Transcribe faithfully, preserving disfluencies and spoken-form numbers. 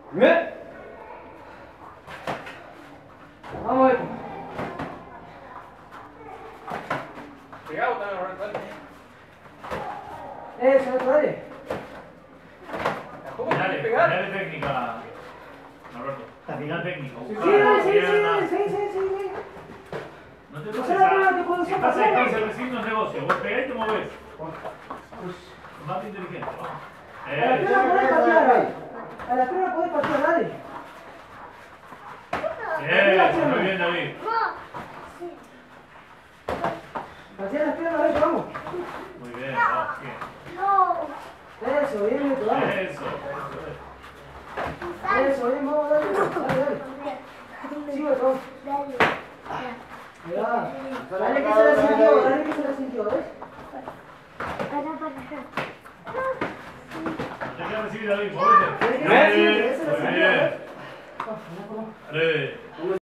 ¿Eh? Vamos a ver. Pegado también, Roberto. Eso, eso, dale. ¿Cómo Dale, pegar? dale técnica, Roberto. Final técnico. Sí, Buscar sí, pierna. sí, sí, sí, sí, sí. No te No pases sé la prueba que a... puedo Si usar pasa para ahí con hacer. el vecino es negocio. Vos pegás y te movés. Más inteligente, vamos. A la Eh, pierna podés patear. A la pierna podés patear, dale. Eso, muy bien, David. Patea las piernas, dale, vamos. Muy bien, vamos, bien. Eso, bien, Beto, vamos. Eso, eso es. Eso, bien, vamos, dale. Dale, dale. Sí, Beto, vamos. Mirá. Dale que se la sintió, dale que se la sintió, ¿ves? Te queda recibir, David, movete. Dale que se la sintió, Bien, esa es la muy sintió, bien. ¿ves? Dale.